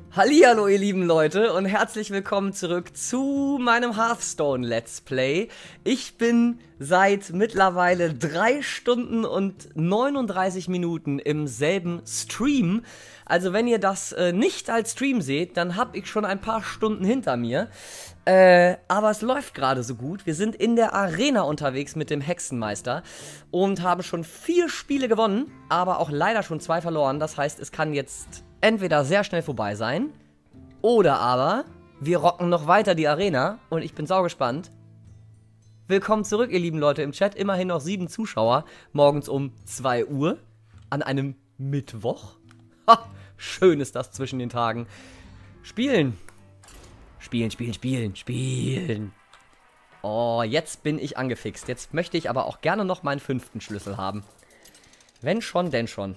Hallihallo, ihr lieben Leute, und herzlich willkommen zurück zu meinem Hearthstone Let's Play. Ich bin seit mittlerweile 3 Stunden und 39 Minuten im selben Stream. Also wenn ihr das nicht als Stream seht, dann habe ich schon ein paar Stunden hinter mir. Aber es läuft gerade so gut. Wir sind in der Arena unterwegs mit dem Hexenmeister und haben schon 4 Spiele gewonnen, aber auch leider schon 2 verloren. Das heißt, es kann jetzt entweder sehr schnell vorbei sein oder aber wir rocken noch weiter die Arena und ich bin saugespannt. Willkommen zurück, ihr lieben Leute im Chat. Immerhin noch 7 Zuschauer morgens um 2 Uhr an einem Mittwoch. Ha, schön ist das zwischen den Tagen. Spielen. Spielen, spielen, spielen, spielen. Oh, jetzt bin ich angefixt. Jetzt möchte ich aber auch gerne noch meinen 5. Schlüssel haben. Wenn schon, denn schon.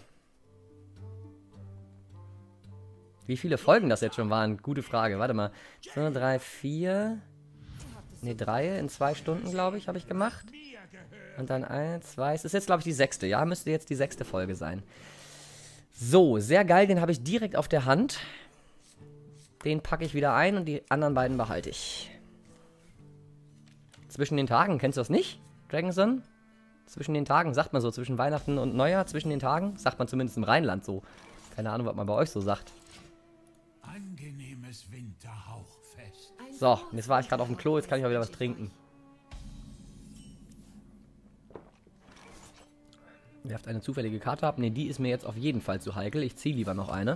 Wie viele Folgen das jetzt schon waren? Gute Frage. Warte mal. 2, 3, 4. Ne, 3 in 2 Stunden, glaube ich, habe ich gemacht. Und dann 1, 2. Es ist jetzt, glaube ich, die 6. Ja, müsste jetzt die 6. Folge sein. So, sehr geil. Den habe ich direkt auf der Hand. Den packe ich wieder ein und die anderen beiden behalte ich. Zwischen den Tagen, kennst du das nicht, Dragonson? Zwischen den Tagen, sagt man so, zwischen Weihnachten und Neujahr, zwischen den Tagen, sagt man zumindest im Rheinland so. Keine Ahnung, was man bei euch so sagt. Angenehmes Winterhauchfest. So, jetzt war ich gerade auf dem Klo, jetzt kann ich mal wieder was trinken. Werft eine zufällige Karte ab. Ne, die ist mir jetzt auf jeden Fall zu heikel. Ich ziehe lieber noch eine.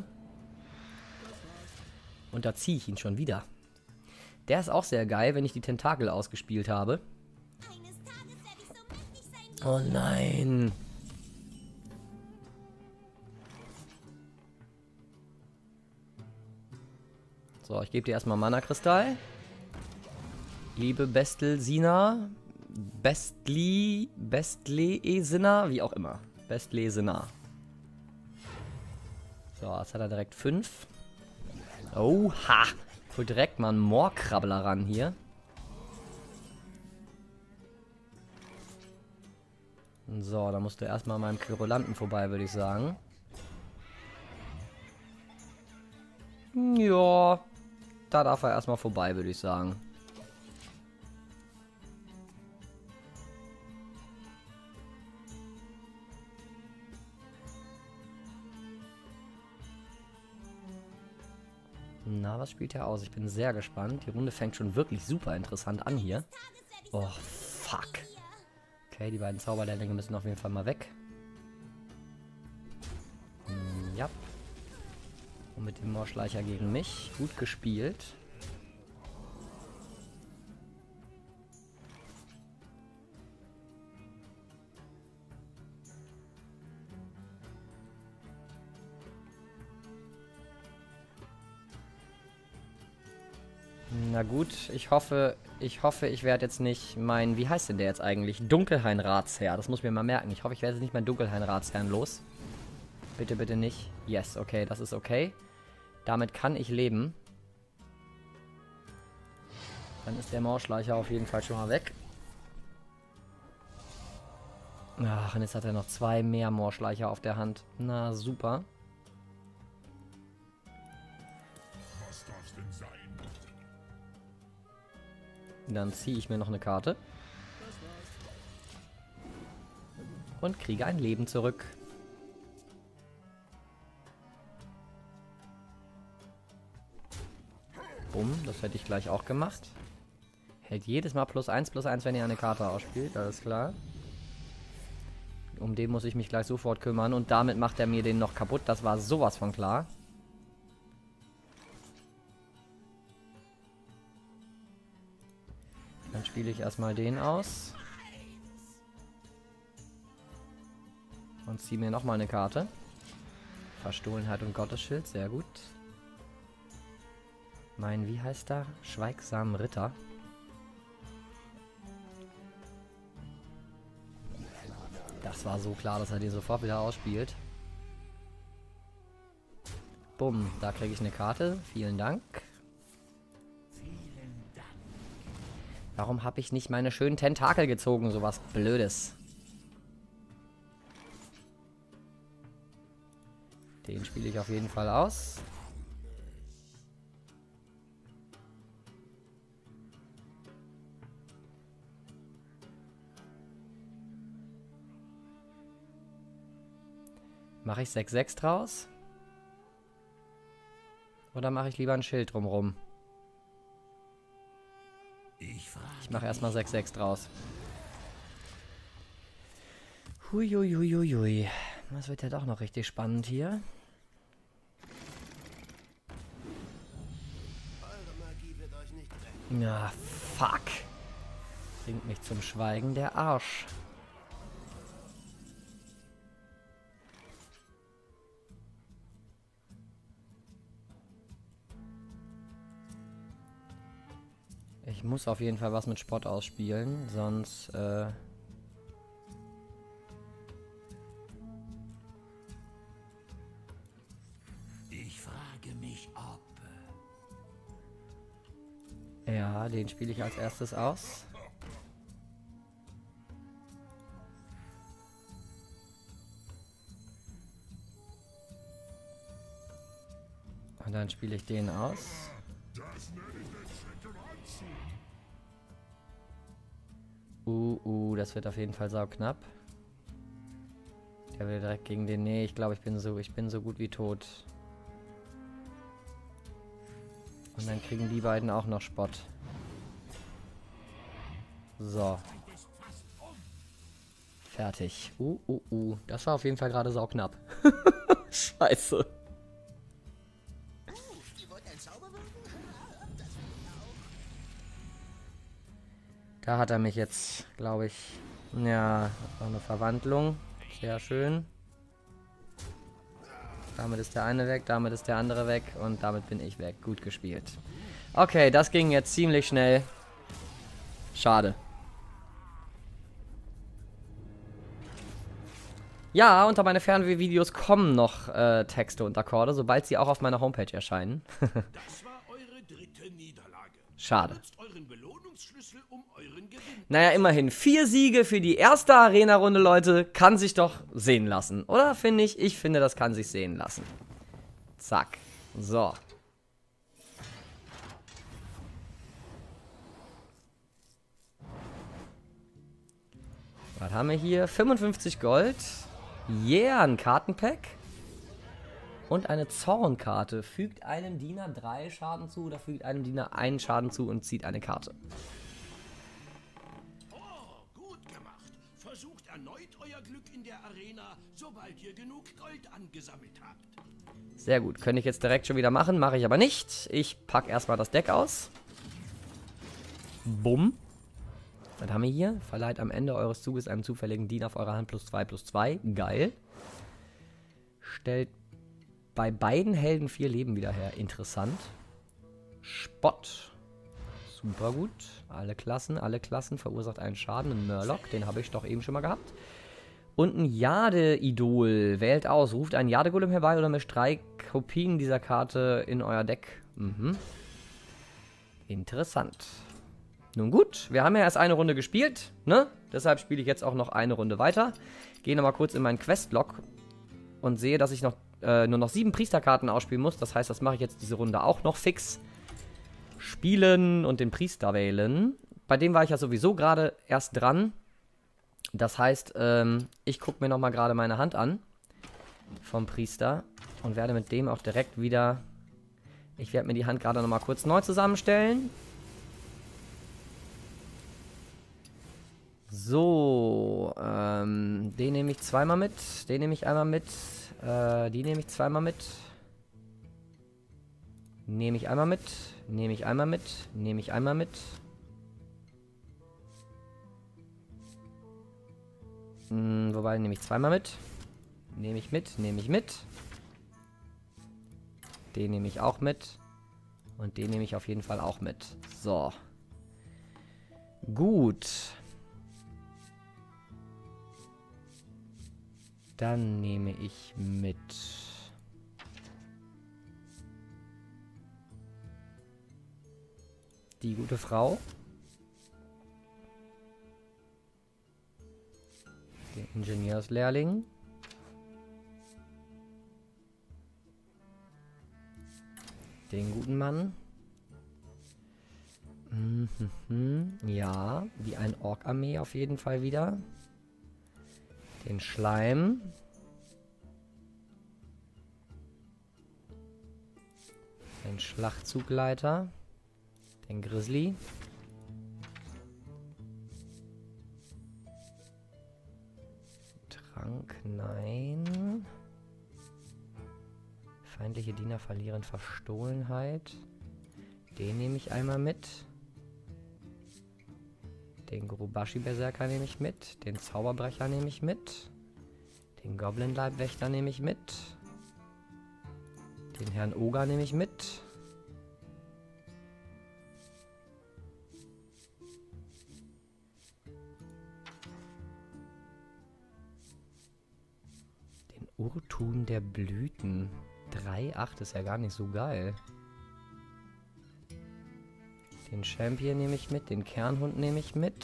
Und da ziehe ich ihn schon wieder. Der ist auch sehr geil, wenn ich die Tentakel ausgespielt habe. Oh nein. So, ich gebe dir erstmal Mana-Kristall. Liebe Bestelsina. Bestlesina, wie auch immer. Bestlesina. So, jetzt hat er direkt 5. Oha. Ich hol direkt mal einen Moorkrabbler ran hier. So, da musst du erstmal an meinem Querulanten vorbei, würde ich sagen. Ja, da darf er erstmal vorbei, würde ich sagen. Na, was spielt er aus? Ich bin sehr gespannt. Die Runde fängt schon wirklich super interessant an hier. Oh, fuck. Okay, die beiden Zauberlehrlinge müssen auf jeden Fall mal weg. Ja. Und mit dem Moorschleicher gegen mich. Gut gespielt. Na gut, ich hoffe, ich werde jetzt nicht mein, wie heißt denn der jetzt eigentlich? Dunkelhain-Ratsherr. Das muss ich mir mal merken. Ich hoffe, ich werde jetzt nicht mein Dunkelhain-Ratsherrn los. Bitte, bitte nicht. Yes, okay, das ist okay. Damit kann ich leben. Dann ist der Moorschleicher auf jeden Fall schon mal weg. Ach, und jetzt hat er noch 2 mehr Moorschleicher auf der Hand. Na, super. Was darf's denn sein? Dann ziehe ich mir noch eine Karte. Und kriege ein Leben zurück. Bumm, das hätte ich gleich auch gemacht. Hält jedes Mal +1, wenn ihr eine Karte ausspielt, alles klar. Um den muss ich mich gleich sofort kümmern und damit macht er mir den noch kaputt. Das war sowas von klar. Dann spiele ich erstmal den aus. Und ziehe mir nochmal eine Karte. Verstohlenheit und Gottesschild, sehr gut. Mein, wie heißt er? Schweigsamen Ritter. Das war so klar, dass er den sofort wieder ausspielt. Bumm, da kriege ich eine Karte. Vielen Dank. Warum habe ich nicht meine schönen Tentakel gezogen? Sowas Blödes. Den spiele ich auf jeden Fall aus. Mache ich 6-6 draus? Oder mache ich lieber ein Schild drumrum? Ich mache erstmal 6-6 draus. Huiuiuiui. Das wird ja doch noch richtig spannend hier. Na, fuck. Bringt mich zum Schweigen der Arsch. Ich muss auf jeden Fall was mit Spott ausspielen, sonst, Ich frage mich, ob... Ja, den spiele ich als erstes aus. Und dann spiele ich den aus. Das wird auf jeden Fall sauknapp. Der will direkt gegen den... Nee, ich glaube, ich bin so gut wie tot. Und dann kriegen die beiden auch noch Spott. So. Fertig. Das war auf jeden Fall gerade sauknapp. Scheiße. Da hat er mich jetzt, glaube ich... Ja, noch eine Verwandlung. Sehr schön. Damit ist der eine weg, damit ist der andere weg und damit bin ich weg. Gut gespielt. Okay, das ging jetzt ziemlich schnell. Schade. Ja, unter meine Fernweh-Videos kommen noch Texte und Akkorde, sobald sie auch auf meiner Homepage erscheinen. Das war eure dritte Niederlage. Schade. Nutzt euren Belohnungsschlüssel, um euren Gewinn... Naja, immerhin 4 Siege für die erste Arena-Runde, Leute. Kann sich doch sehen lassen, oder? Finde ich. Ich finde, das kann sich sehen lassen. Zack. So. Was haben wir hier? 55 Gold. Yeah, ein Kartenpack. Und eine Zornkarte. Fügt einem Diener 3 Schaden zu oder fügt einem Diener 1 Schaden zu und zieht eine Karte. Gut gemacht. Versucht erneut euer Glück in der Arena, sobald ihr genug Gold angesammelt habt. Sehr gut. Könnte ich jetzt direkt schon wieder machen. Mache ich aber nicht. Ich packe erstmal das Deck aus. Bumm. Was haben wir hier? Verleiht am Ende eures Zuges einem zufälligen Diener auf eurer Hand +2/+2. Geil. Stellt bei beiden Helden 4 Leben wieder her. Interessant. Spott. Super gut. Alle Klassen verursacht einen Schaden. Ein Murloc, den habe ich doch eben schon mal gehabt. Und ein Jade-Idol. Wählt aus. Ruft einen Jade-Golem herbei oder mischt 3 Kopien dieser Karte in euer Deck. Interessant. Nun gut, wir haben ja erst eine Runde gespielt, ne? Deshalb spiele ich jetzt auch noch eine Runde weiter. Gehe nochmal kurz in meinen Quest-Log und sehe, dass ich noch nur noch 7 Priesterkarten ausspielen muss. Das heißt, das mache ich jetzt diese Runde auch noch fix. Spielen und den Priester wählen. Bei dem war ich ja sowieso gerade erst dran. Das heißt, ich gucke mir nochmal gerade meine Hand an vom Priester und werde mit dem auch direkt wieder... Ich werde mir die Hand gerade nochmal kurz neu zusammenstellen. So, den nehme ich zweimal mit, den nehme ich einmal mit, die nehme ich zweimal mit, nehme ich einmal mit, nehme ich einmal mit, nehme ich einmal mit. Wobei, nehme ich zweimal mit, nehme ich mit, nehme ich mit. Den nehme ich auch mit und den nehme ich auf jeden Fall auch mit. So. Gut. Dann nehme ich mit die gute Frau, den Ingenieurslehrling, den guten Mann, ja, wie ein Ork-Armee auf jeden Fall wieder. Den Schleim. Den Schlachtzugleiter. Den Grizzly. Trank, nein. Feindliche Diener verlieren Verstohlenheit. Den nehme ich einmal mit. Den Gurubashi-Berserker nehme ich mit. Den Zauberbrecher nehme ich mit. Den Goblin-Leibwächter nehme ich mit. Den Herrn Oger nehme ich mit. Den Urtun der Blüten. 3,8 ist ja gar nicht so geil. Den Champion nehme ich mit. Den Kernhund nehme ich mit.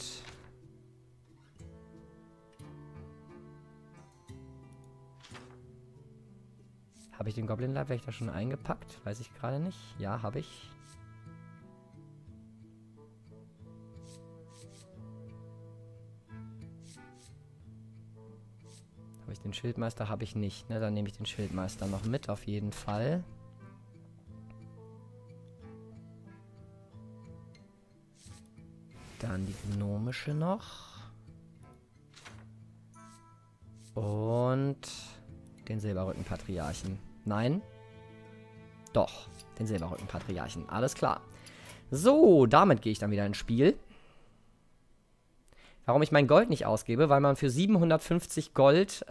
Habe ich den Goblin-Leibwächter schon eingepackt? Weiß ich gerade nicht. Ja, habe ich. Habe ich den Schildmeister? Habe ich nicht. Ne, dann nehme ich den Schildmeister noch mit, auf jeden Fall. Dann die gnomische noch. Und den Silberrücken-Patriarchen. Nein. Doch, den Silberrücken-Patriarchen. Alles klar. So, damit gehe ich dann wieder ins Spiel. Warum ich mein Gold nicht ausgebe? Weil man für 750 Gold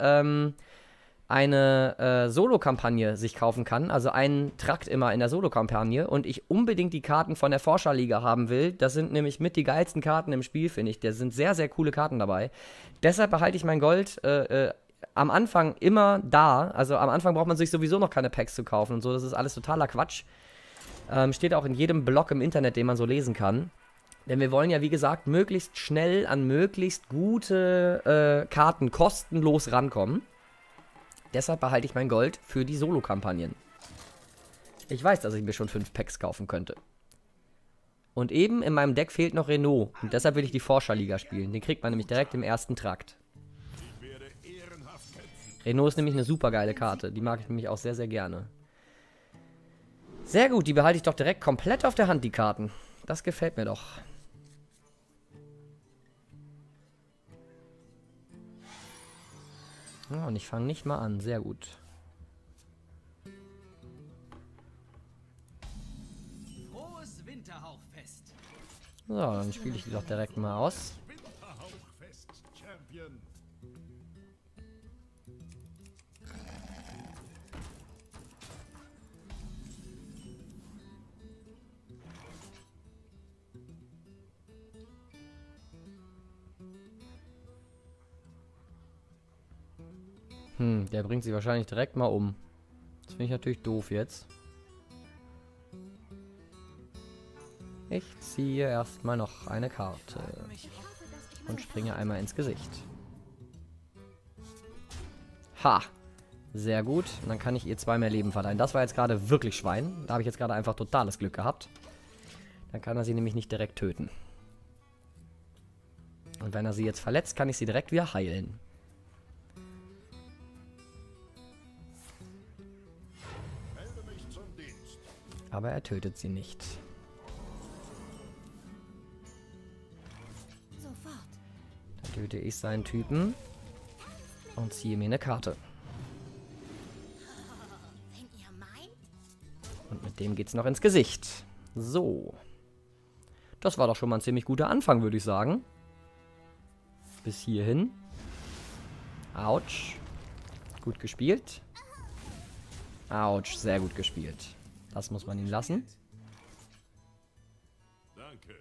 eine Solo-Kampagne sich kaufen kann. Also einen Trakt immer in der Solo-Kampagne. Und ich unbedingt die Karten von der Forscherliga haben will. Das sind nämlich mit die geilsten Karten im Spiel, finde ich. Da sind sehr, sehr coole Karten dabei. Deshalb behalte ich mein Gold am Anfang immer da. Also am Anfang braucht man sich sowieso noch keine Packs zu kaufen und so. Das ist alles totaler Quatsch. Steht auch in jedem Blog im Internet, den man so lesen kann. Denn wir wollen ja, wie gesagt, möglichst schnell an möglichst gute Karten kostenlos rankommen. Deshalb behalte ich mein Gold für die Solo-Kampagnen. Ich weiß, dass ich mir schon 5 Packs kaufen könnte. Und eben in meinem Deck fehlt noch Renault. Und deshalb will ich die Forscherliga spielen. Den kriegt man nämlich direkt im ersten Trakt. Renault ist nämlich eine super geile Karte. Die mag ich nämlich auch sehr, sehr gerne. Sehr gut, die behalte ich doch direkt komplett auf der Hand, die Karten. Das gefällt mir doch. Ja, und ich fange nicht mal an. Sehr gut. Frohes Winterhauchfest. So, dann spiele ich die doch direkt mal aus. Winterhauchfest, Champion. Der bringt sie wahrscheinlich direkt mal um. Das finde ich natürlich doof jetzt. Ich ziehe erstmal noch eine Karte. Und springe einmal ins Gesicht. Ha! Sehr gut. Und dann kann ich ihr 2 mehr Leben verleihen. Das war jetzt gerade wirklich Schwein. Da habe ich jetzt gerade einfach totales Glück gehabt. Dann kann er sie nämlich nicht direkt töten. Und wenn er sie jetzt verletzt, kann ich sie direkt wieder heilen. Aber er tötet sie nicht. Sofort. Dann töte ich seinen Typen und ziehe mir eine Karte. Wenn ihr meint. Und mit dem geht's noch ins Gesicht. So. Das war doch schon mal ein ziemlich guter Anfang, würde ich sagen. Bis hierhin. Autsch. Gut gespielt. Autsch, sehr gut gespielt. Das muss man ihm lassen. Danke.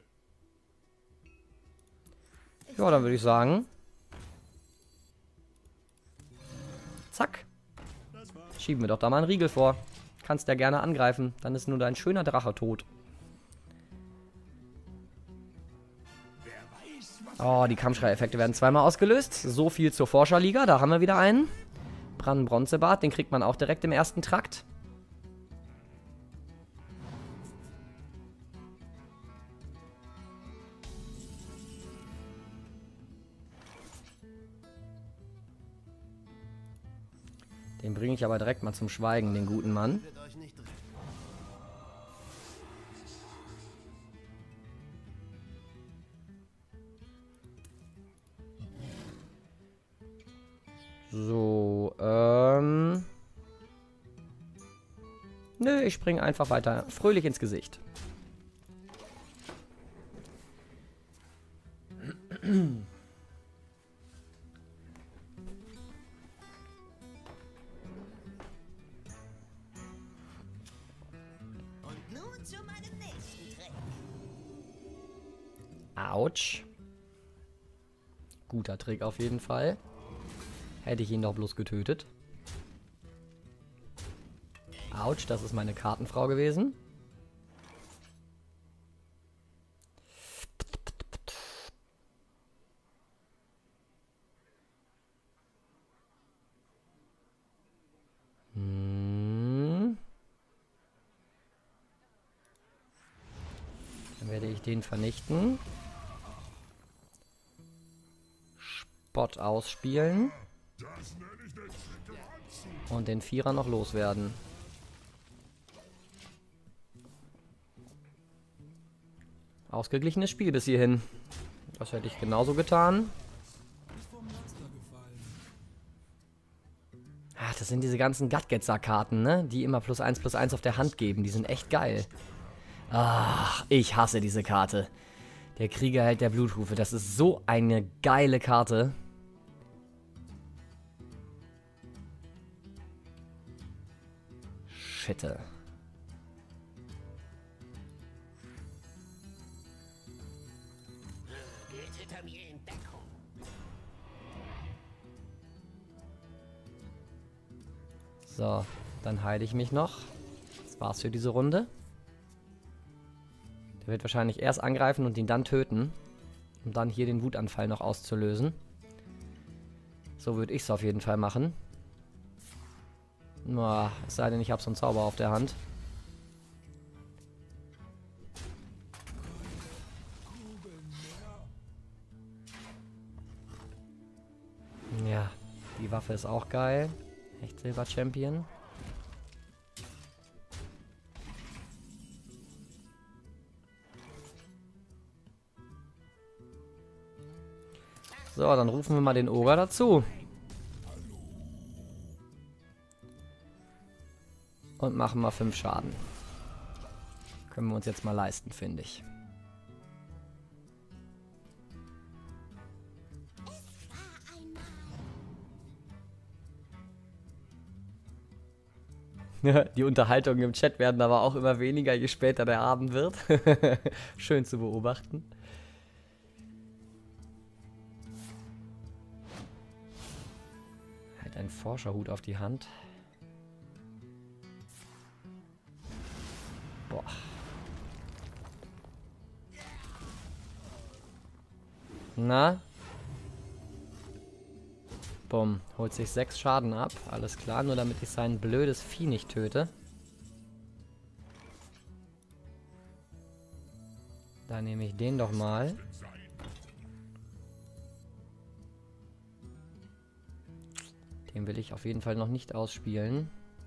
Ja, dann würde ich sagen. Zack. Schieben wir doch da mal einen Riegel vor. Kannst ja gerne angreifen. Dann ist nur dein schöner Drache tot. Oh, die Kampfschrei-Effekte werden zweimal ausgelöst. So viel zur Forscherliga. Da haben wir wieder einen. Bronzebart, den kriegt man auch direkt im ersten Trakt. Den bringe ich aber direkt mal zum Schweigen, den guten Mann. So, nö, ich springe einfach weiter fröhlich ins Gesicht. Und nun zu meinem nächsten Trick. Autsch. Guter Trick auf jeden Fall. Hätte ich ihn doch bloß getötet. Autsch, das ist meine Kartenfrau gewesen. Dann werde ich den vernichten. Spot ausspielen. Und den Vierer noch loswerden. Ausgeglichenes Spiel bis hierhin. Das hätte ich genauso getan. Ah, das sind diese ganzen Gutgetzer-Karten, ne? Die immer +1/+1 auf der Hand geben. Die sind echt geil. Ach, ich hasse diese Karte. Der Kriegerheld der Bluthufe. Das ist so eine geile Karte. Schitte. Geht hinter mir in Deckung. So, dann heile ich mich noch. Das war's für diese Runde. Der wird wahrscheinlich erst angreifen und ihn dann töten. Um dann hier den Wutanfall noch auszulösen. So würde ich es auf jeden Fall machen. Boah, es sei denn, ich habe so einen Zauber auf der Hand. Ja, die Waffe ist auch geil. Echt Silber-Champion. So, dann rufen wir mal den Ogre dazu. Und machen mal 5 Schaden. Können wir uns jetzt mal leisten, finde ich. Die Unterhaltungen im Chat werden aber auch immer weniger, je später der Abend wird. Schön zu beobachten. Halt einen Forscherhut auf die Hand. Boah. Na? Bumm. Holt sich 6 Schaden ab. Alles klar, nur damit ich sein blödes Vieh nicht töte. Dann nehme ich den doch mal. Den will ich auf jeden Fall noch nicht ausspielen.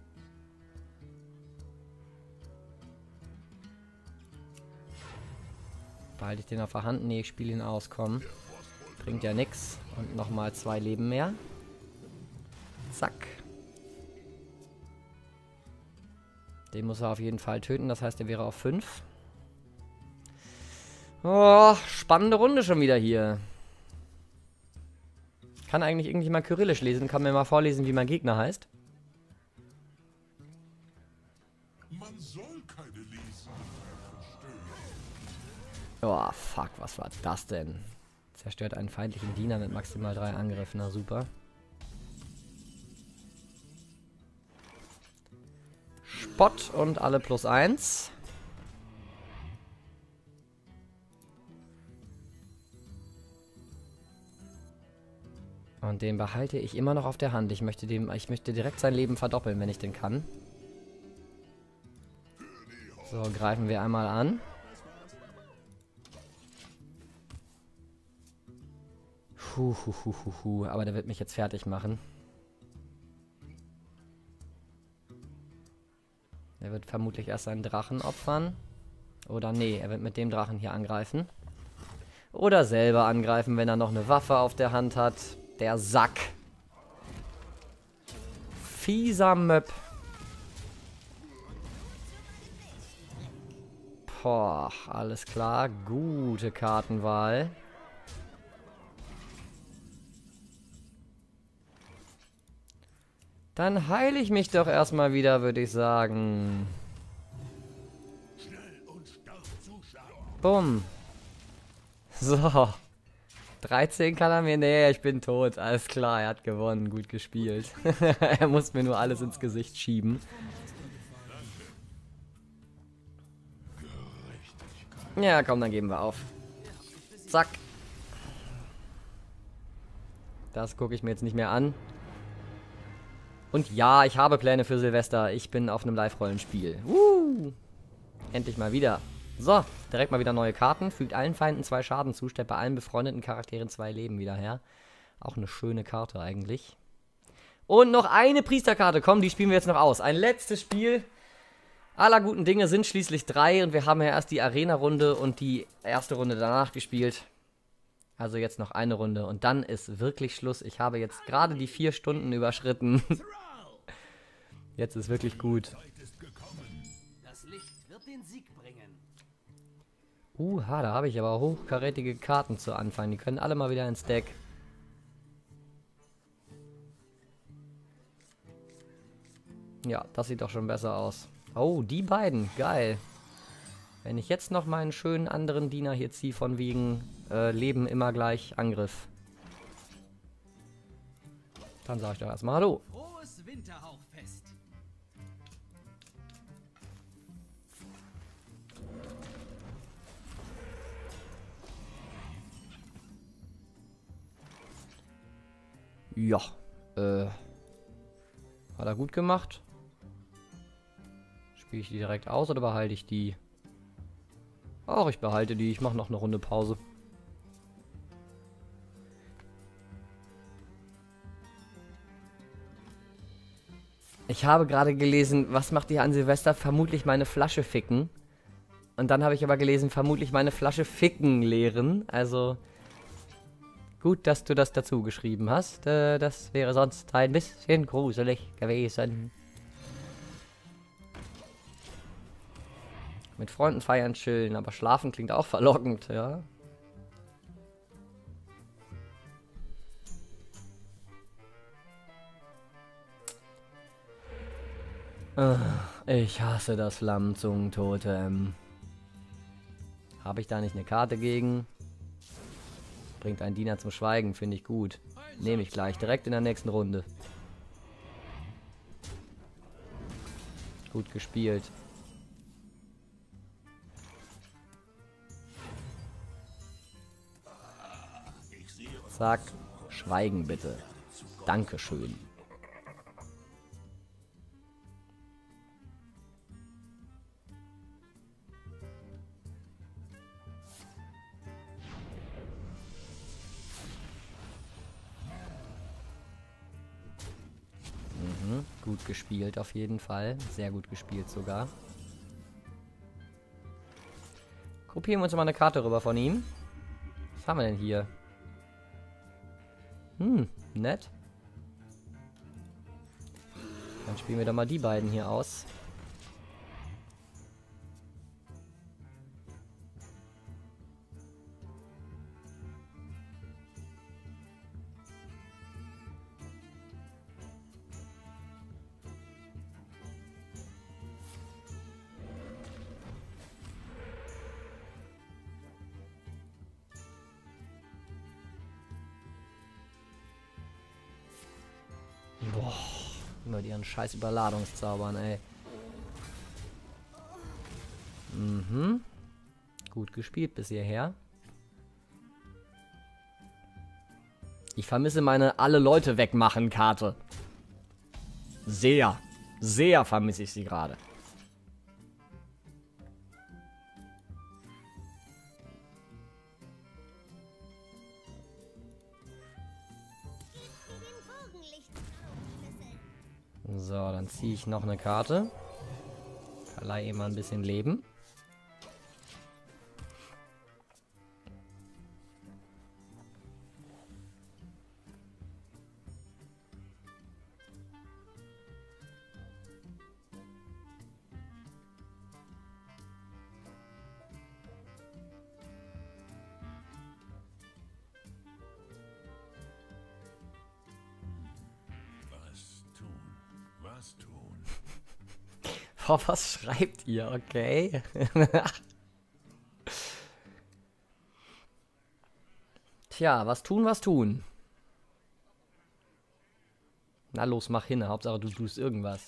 Behalte ich den auf der Hand? Nee, ich spiele ihn aus, komm. Bringt ja nix. Und nochmal 2 Leben mehr. Zack. Den muss er auf jeden Fall töten, das heißt, er wäre auf 5. Oh, spannende Runde schon wieder hier. Kann eigentlich irgendjemand Kyrillisch lesen? Kann mir mal vorlesen, wie mein Gegner heißt? Man soll keine lesen. Oh, fuck, was war das denn? Zerstört einen feindlichen Diener mit maximal 3 Angriffen, na super. Spott und alle +1. Und den behalte ich immer noch auf der Hand. Ich möchte direkt sein Leben verdoppeln, wenn ich den kann. So, greifen wir einmal an. Aber der wird mich jetzt fertig machen. Er wird vermutlich erst seinen Drachen opfern. Oder nee, er wird mit dem Drachen hier angreifen. Oder selber angreifen, wenn er noch eine Waffe auf der Hand hat. Der Sack. fieser Möb. Boah, alles klar. Gute Kartenwahl. Dann heile ich mich doch erstmal wieder, würde ich sagen. Bumm. So. 13 kann er mir... Nee, ich bin tot. Alles klar, er hat gewonnen. Gut gespielt. Er muss mir nur alles ins Gesicht schieben. Ja, komm, dann geben wir auf. Zack. Das gucke ich mir jetzt nicht mehr an. Und ja, ich habe Pläne für Silvester. Ich bin auf einem Live-Rollenspiel. Endlich mal wieder. So, direkt mal wieder neue Karten. Fügt allen Feinden 2 Schaden zu, stellt bei allen befreundeten Charakteren 2 Leben wieder her. Auch eine schöne Karte eigentlich. Und noch eine Priesterkarte. Komm, die spielen wir jetzt noch aus. Ein letztes Spiel. Aller guten Dinge sind schließlich 3. Und wir haben ja erst die Arena-Runde und die erste Runde danach gespielt. Also jetzt noch eine Runde. Und dann ist wirklich Schluss. Ich habe jetzt gerade die 4 Stunden überschritten. Jetzt ist wirklich gut. Das Licht wird den Sieg bringen. Da habe ich aber hochkarätige Karten zu Anfang. Die können alle mal wieder ins Deck. Ja, das sieht doch schon besser aus. Oh, die beiden. Geil. Wenn ich jetzt noch meinen schönen anderen Diener hier ziehe, von wegen Leben immer gleich Angriff. Dann sage ich doch erstmal Hallo. Frohes Winterhauchfest. Ja, hat er gut gemacht. Spiele ich die direkt aus oder behalte ich die? Ach, ich behalte die. Ich mache noch eine Runde Pause. Ich habe gerade gelesen, was macht ihr an Silvester? Vermutlich meine Flasche ficken. Und dann habe ich aber gelesen, vermutlich meine Flasche ficken leeren. Also... Gut, dass du das dazu geschrieben hast. Das wäre sonst ein bisschen gruselig gewesen. Mit Freunden feiern, chillen, aber schlafen klingt auch verlockend, ja. Ich hasse das Flammenzungentotem. Habe ich da nicht eine Karte gegen? Bringt einen Diener zum Schweigen, finde ich gut. Nehme ich gleich, direkt in der nächsten Runde. Gut gespielt. Zack, schweigen bitte. Dankeschön. Gut gespielt auf jeden Fall. Sehr gut gespielt sogar. Kopieren wir uns mal eine Karte rüber von ihm. Was haben wir denn hier? Nett. Dann spielen wir doch mal die beiden hier aus. Boah, immer die ihren scheiß Überladungszaubern, ey. Gut gespielt bis hierher. Ich vermisse meine Alle-Leute-wegmachen-Karte. Sehr, sehr vermisse ich sie gerade. So, dann ziehe ich noch eine Karte. Verleihe ihm mal ein bisschen Leben. was tun. Boah, was schreibt ihr, okay? Tja, was tun, was tun. Na los, mach hin, Hauptsache du tust irgendwas.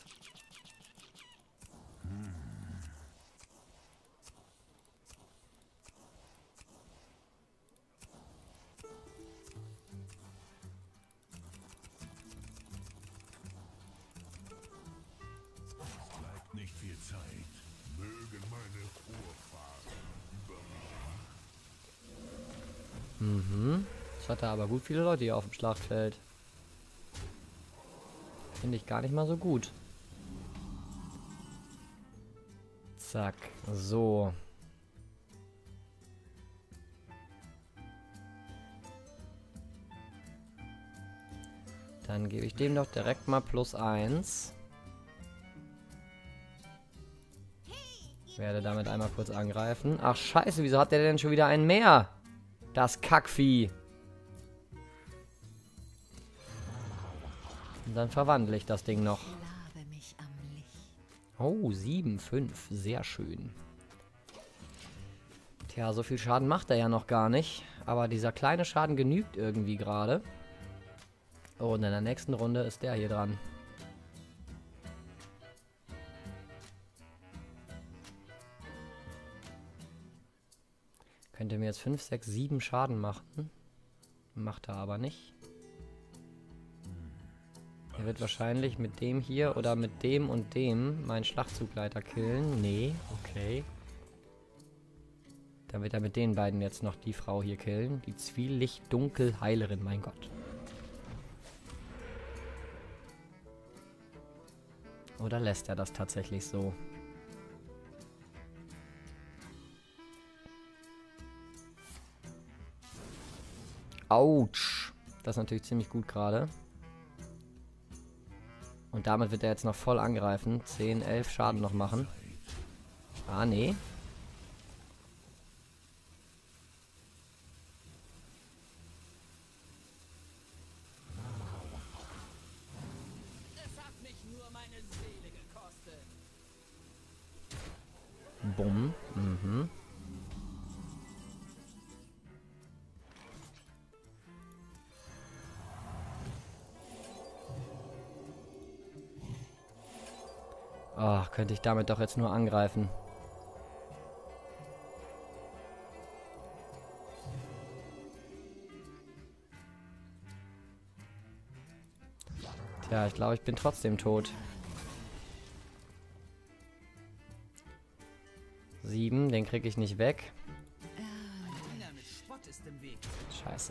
Bleibt nicht viel Zeit. Mögen meine Vorfahren über. Das hat er aber gut viele Leute hier auf dem Schlachtfeld. Finde ich gar nicht mal so gut. Zack, so. Dann gebe ich dem doch direkt mal +1. Werde damit einmal kurz angreifen. Ach scheiße, wieso hat der denn schon wieder einen mehr? Das Kackvieh. Und dann verwandle ich das Ding noch. Oh, 7, 5. Sehr schön. Tja, so viel Schaden macht er ja noch gar nicht. Aber dieser kleine Schaden genügt irgendwie gerade. Oh, und in der nächsten Runde ist der hier dran. Könnte mir jetzt 5, 6, 7 Schaden machen. Macht er aber nicht. Er wird wahrscheinlich mit dem hier oder mit dem und dem meinen Schlachtzugleiter killen. Nee, okay. Dann wird er mit den beiden jetzt noch die Frau hier killen. Die Zwielicht-Dunkel-Heilerin, mein Gott. Oder lässt er das tatsächlich so? Autsch. Das ist natürlich ziemlich gut gerade. Und damit wird er jetzt noch voll angreifen. 10, 11 Schaden noch machen. Ah, nee. Es hat mich nur meine Seele gekostet. Bumm. Mhm. Ach, könnte ich damit doch jetzt nur angreifen. Tja, ich glaube, ich bin trotzdem tot. 7, den kriege ich nicht weg. Scheiße.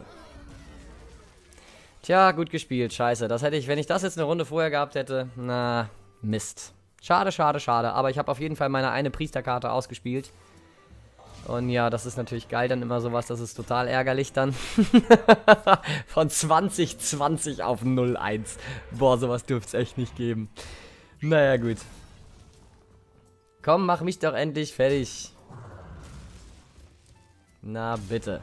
Tja, gut gespielt, scheiße. Das hätte ich, wenn ich das jetzt eine Runde vorher gehabt hätte, na, Mist. Schade, schade, schade. Aber ich habe auf jeden Fall meine eine Priesterkarte ausgespielt. Und ja, das ist natürlich geil dann immer sowas. Das ist total ärgerlich dann. Von 2020 auf 0-1. Boah, sowas dürfte es echt nicht geben. Naja, gut. Komm, mach mich doch endlich fertig. Na, bitte.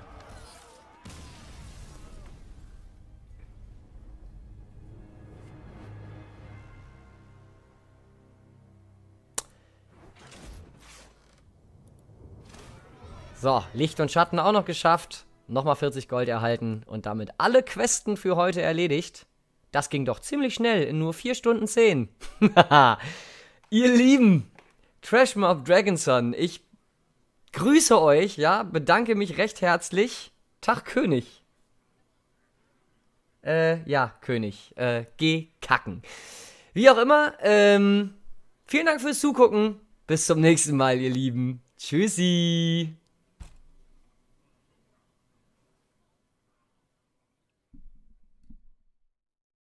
So, Licht und Schatten auch noch geschafft. Nochmal 40 Gold erhalten und damit alle Questen für heute erledigt. Das ging doch ziemlich schnell, in nur 4 Stunden 10. Ihr Lieben, Trashmob Dragonson, ich grüße euch, ja, bedanke mich recht herzlich. Tag König. Ja, König. Geh kacken. Wie auch immer, vielen Dank fürs Zugucken. Bis zum nächsten Mal, ihr Lieben. Tschüssi.